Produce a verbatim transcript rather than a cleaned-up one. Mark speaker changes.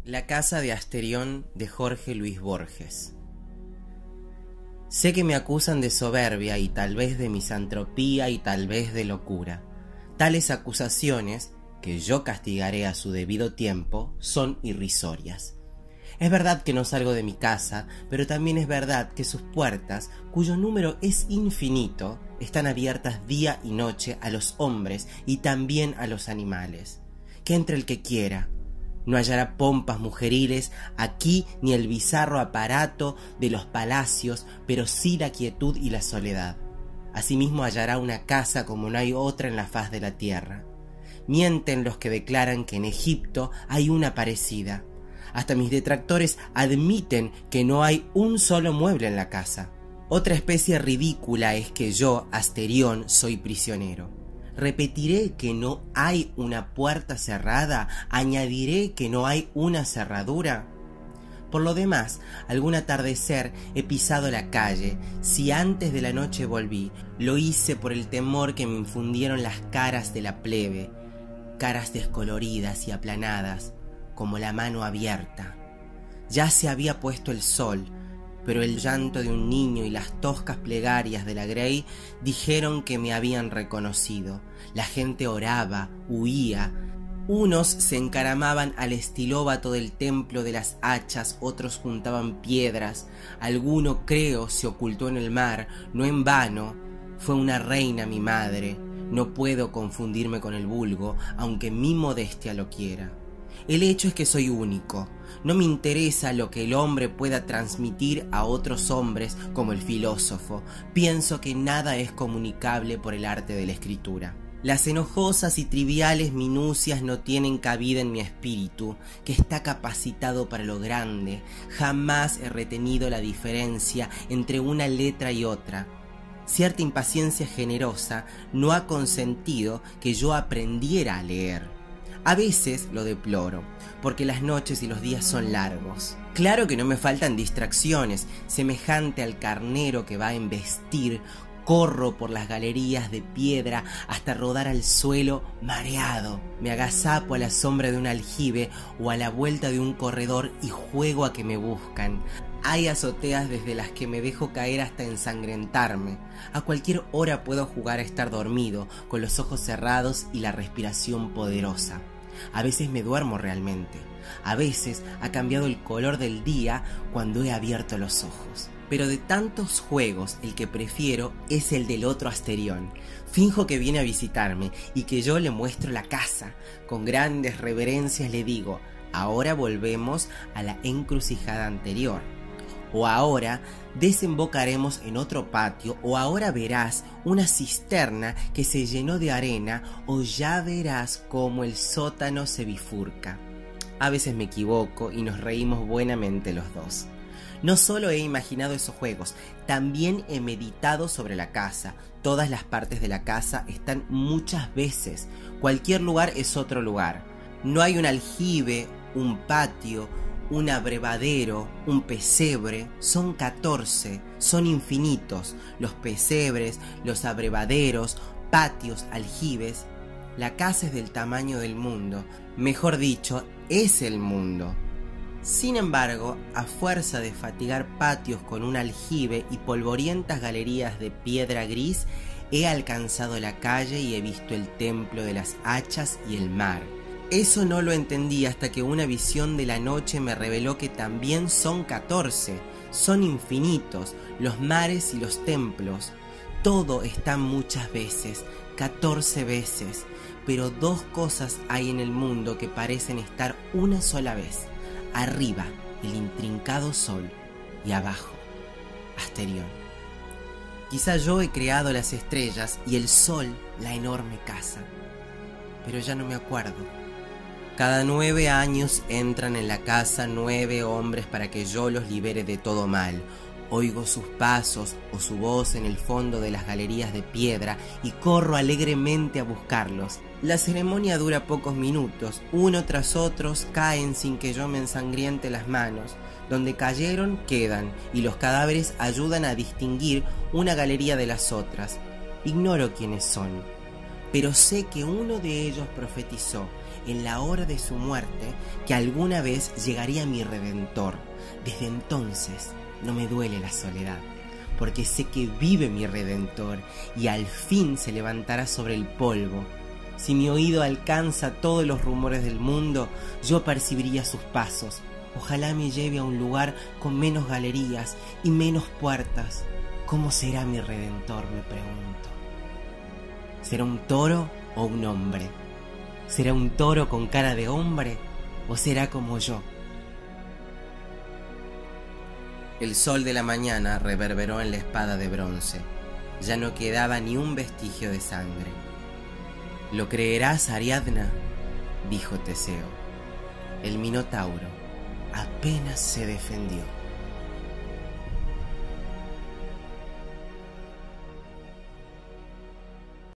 Speaker 1: La casa de Asterión de Jorge Luis Borges. Sé que me acusan de soberbia y tal vez de misantropía y tal vez de locura. Tales acusaciones, que yo castigaré a su debido tiempo, son irrisorias. Es verdad que no salgo de mi casa, pero también es verdad que sus puertas, cuyo número es infinito, están abiertas día y noche a los hombres y también a los animales. Que entre el que quiera. No hallará pompas mujeriles aquí ni el bizarro aparato de los palacios, pero sí la quietud y la soledad. Asimismo hallará una casa como no hay otra en la faz de la tierra. Mienten los que declaran que en Egipto hay una parecida. Hasta mis detractores admiten que no hay un solo mueble en la casa. Otra especie ridícula es que yo, Asterión, soy prisionero. Repetiré que no hay una puerta cerrada, añadiré que no hay una cerradura. Por lo demás, algún atardecer he pisado la calle. Si antes de la noche volví, lo hice por el temor que me infundieron las caras de la plebe, caras descoloridas y aplanadas, como la mano abierta. Ya se había puesto el sol, pero el llanto de un niño y las toscas plegarias de la Grey dijeron que me habían reconocido. La gente oraba, huía. Unos se encaramaban al estilóbato del templo de las hachas, otros juntaban piedras. Alguno, creo, se ocultó en el mar, no en vano. Fue una reina mi madre. No puedo confundirme con el vulgo, aunque mi modestia lo quiera. El hecho es que soy único. No me interesa lo que el hombre pueda transmitir a otros hombres como el filósofo. Pienso que nada es comunicable por el arte de la escritura. Las enojosas y triviales minucias no tienen cabida en mi espíritu, que está capacitado para lo grande. Jamás he retenido la diferencia entre una letra y otra. Cierta impaciencia generosa no ha consentido que yo aprendiera a leer. A veces lo deploro, porque las noches y los días son largos. Claro que no me faltan distracciones. Semejante al carnero que va a embestir, corro por las galerías de piedra hasta rodar al suelo mareado. Me agazapo a la sombra de un aljibe o a la vuelta de un corredor y juego a que me buscan. Hay azoteas desde las que me dejo caer hasta ensangrentarme. A cualquier hora puedo jugar a estar dormido, con los ojos cerrados y la respiración poderosa. A veces me duermo realmente. A veces ha cambiado el color del día cuando he abierto los ojos. Pero de tantos juegos, el que prefiero es el del otro Asterión. Finjo que viene a visitarme y que yo le muestro la casa. Con grandes reverencias le digo: ahora volvemos a la encrucijada anterior. O ahora desembocaremos en otro patio, o ahora verás una cisterna que se llenó de arena, o ya verás cómo el sótano se bifurca. A veces me equivoco y nos reímos buenamente los dos. No solo he imaginado esos juegos, también he meditado sobre la casa. Todas las partes de la casa están muchas veces. Cualquier lugar es otro lugar. No hay un aljibe, un patio, un abrevadero, un pesebre. Son catorce, son infinitos. Los pesebres, los abrevaderos, patios, aljibes. La casa es del tamaño del mundo. Mejor dicho, es el mundo. Sin embargo, a fuerza de fatigar patios con un aljibe y polvorientas galerías de piedra gris, he alcanzado la calle y he visto el templo de las hachas y el mar. Eso no lo entendí hasta que una visión de la noche me reveló que también son catorce, son infinitos, los mares y los templos. Todo está muchas veces, catorce veces, pero dos cosas hay en el mundo que parecen estar una sola vez. Arriba, el intrincado sol, y abajo, Asterión. Quizá yo he creado las estrellas y el sol la enorme casa, pero ya no me acuerdo. Cada nueve años entran en la casa nueve hombres para que yo los libere de todo mal. Oigo sus pasos o su voz en el fondo de las galerías de piedra y corro alegremente a buscarlos. La ceremonia dura pocos minutos, uno tras otro caen sin que yo me ensangriente las manos. Donde cayeron quedan y los cadáveres ayudan a distinguir una galería de las otras. Ignoro quiénes son, pero sé que uno de ellos profetizó. en la hora de su muerte que alguna vez llegaría mi Redentor. Desde entonces no me duele la soledad, porque sé que vive mi Redentor y al fin se levantará sobre el polvo. Si mi oído alcanza todos los rumores del mundo, yo percibiría sus pasos. Ojalá me lleve a un lugar con menos galerías y menos puertas. ¿Cómo será mi Redentor?, me pregunto. ¿Será un toro o un hombre? ¿Será un toro con cara de hombre o será como yo? El sol de la mañana reverberó en la espada de bronce. Ya no quedaba ni un vestigio de sangre. ¿Lo creerás, Ariadna?, dijo Teseo. El Minotauro apenas se defendió.